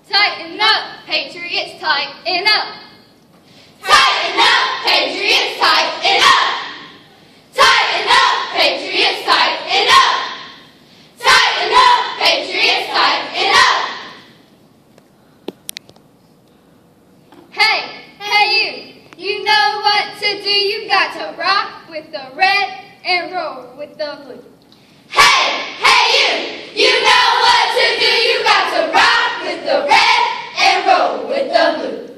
Tighten up, Patriots, tighten up. Tighten up, Patriots, tighten up. Tighten up, Patriots, tighten up. Tighten up, Patriots, tighten up. Hey you, you know what to do. You got to rock with the red and roll with the blue. Hey you know what to do. You got to rock with the red and roll with the blue.